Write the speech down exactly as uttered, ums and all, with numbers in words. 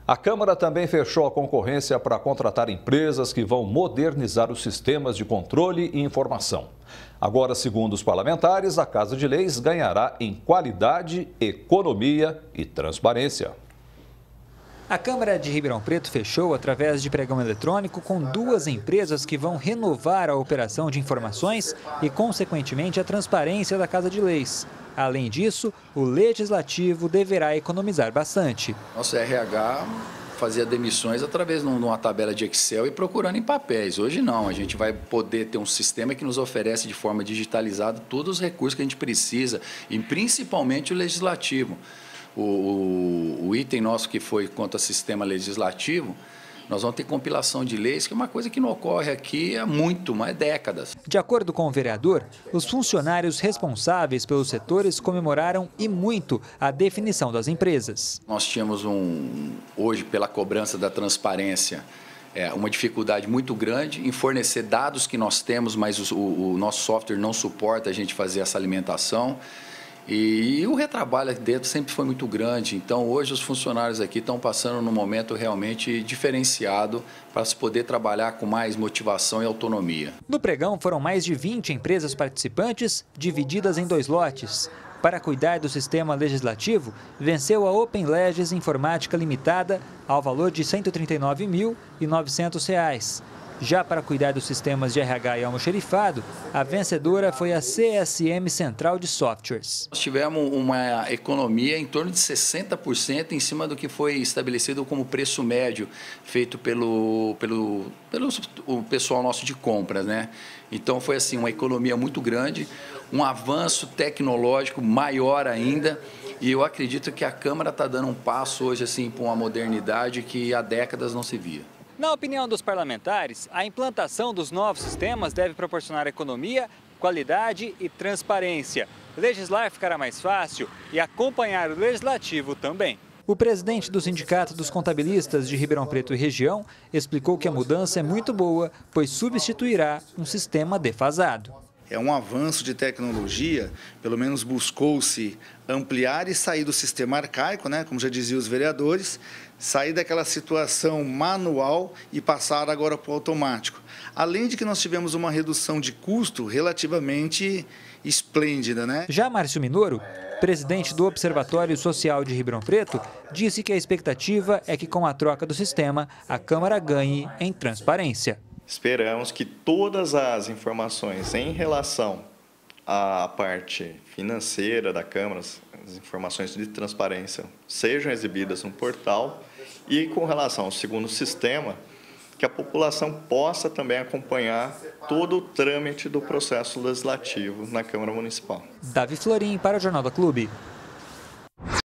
A Câmara também fechou a concorrência para contratar empresas que vão modernizar os sistemas de controle e informação. Agora, segundo os parlamentares, a Casa de Leis ganhará em qualidade, economia e transparência. A Câmara de Ribeirão Preto fechou através de pregão eletrônico com duas empresas que vão renovar a operação de informações e, consequentemente, a transparência da Casa de Leis. Além disso, o Legislativo deverá economizar bastante. Nosso R H fazia demissões através de uma tabela de Excel e procurando em papéis. Hoje não, a gente vai poder ter um sistema que nos oferece de forma digitalizada todos os recursos que a gente precisa e principalmente o Legislativo. O, o, o item nosso que foi quanto ao sistema legislativo, nós vamos ter compilação de leis, que é uma coisa que não ocorre aqui há muito, mais décadas. De acordo com o vereador, os funcionários responsáveis pelos setores comemoraram e muito a definição das empresas. Nós tínhamos, um, hoje, pela cobrança da transparência, é, uma dificuldade muito grande em fornecer dados que nós temos, mas o, o, o nosso software não suporta a gente fazer essa alimentação. E o retrabalho aqui dentro sempre foi muito grande, então hoje os funcionários aqui estão passando num momento realmente diferenciado para se poder trabalhar com mais motivação e autonomia. No pregão foram mais de vinte empresas participantes, divididas em dois lotes. Para cuidar do sistema legislativo, venceu a Open Legis Informática Limitada ao valor de cento e trinta e nove mil e novecentos reais. Já para cuidar dos sistemas de R H e almoxerifado, a vencedora foi a C S M Central de Softwares. Nós tivemos uma economia em torno de sessenta por cento em cima do que foi estabelecido como preço médio, feito pelo, pelo, pelo o pessoal nosso de compras, né? Então foi assim, uma economia muito grande, um avanço tecnológico maior ainda. E eu acredito que a Câmara está dando um passo hoje assim, para uma modernidade que há décadas não se via. Na opinião dos parlamentares, a implantação dos novos sistemas deve proporcionar economia, qualidade e transparência. Legislar ficará mais fácil e acompanhar o legislativo também. O presidente do Sindicato dos Contabilistas de Ribeirão Preto e região explicou que a mudança é muito boa, pois substituirá um sistema defasado. É um avanço de tecnologia, pelo menos buscou-se ampliar e sair do sistema arcaico, né, como já diziam os vereadores, sair daquela situação manual e passar agora para o automático. Além de que nós tivemos uma redução de custo relativamente esplêndida, né? Já Márcio Minoro, presidente do Observatório Social de Ribeirão Preto, disse que a expectativa é que com a troca do sistema, a Câmara ganhe em transparência. Esperamos que todas as informações em relação à parte financeira da Câmara, as informações de transparência, sejam exibidas no portal e com relação ao segundo sistema, que a população possa também acompanhar todo o trâmite do processo legislativo na Câmara Municipal. Davi Florim para o Jornal da Clube.